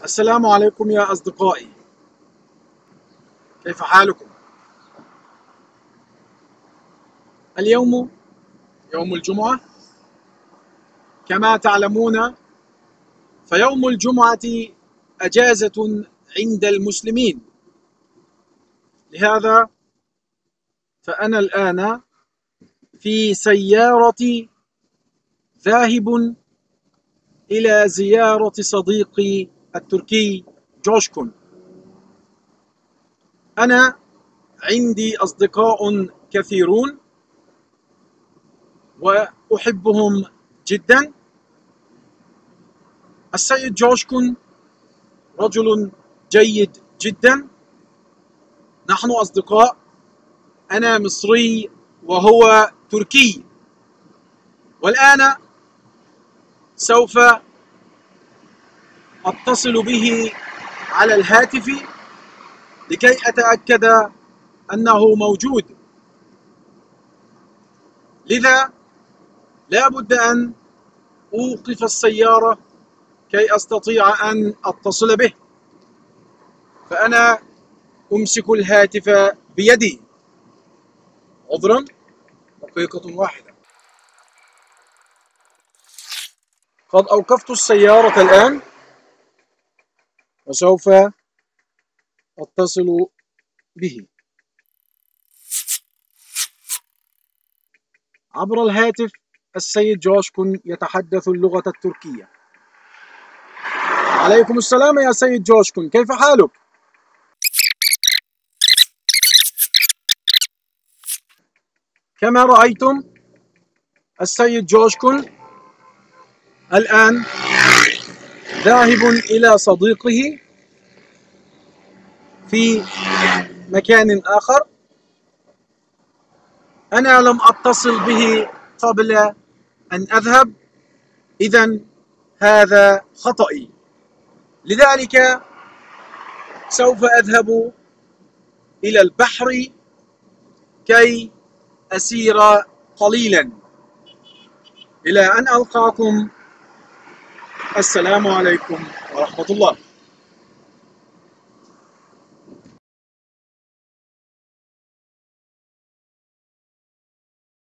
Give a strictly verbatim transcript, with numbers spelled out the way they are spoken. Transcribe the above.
السلام عليكم يا أصدقائي، كيف حالكم؟ اليوم يوم الجمعة. كما تعلمون فيوم الجمعة أجازة عند المسلمين، لهذا فأنا الآن في سيارتي ذاهب إلى زيارة صديقي التركي جوشكون. أنا عندي أصدقاء كثيرون وأحبهم جدا. السيد جوشكون رجل جيد جدا، نحن أصدقاء، أنا مصري وهو تركي، والآن سوف أتصل به على الهاتف لكي أتأكد أنه موجود، لذا لا بد أن أوقف السيارة كي أستطيع أن أتصل به، فأنا أمسك الهاتف بيدي. عذرا، دقيقة واحدة. قد أوقفت السيارة الآن وسوف أتصل به عبر الهاتف. السيد جوشكون يتحدث اللغة التركية. عليكم السلام يا سيد جوشكون، كيف حالك؟ كما رأيتم السيد جوشكون الآن ذاهب إلى صديقه في مكان آخر. أنا لم أتصل به قبل أن أذهب، إذن هذا خطأي، لذلك سوف أذهب إلى البحر كي أسير قليلا. إلى أن ألقاكم، السلام عليكم ورحمة الله.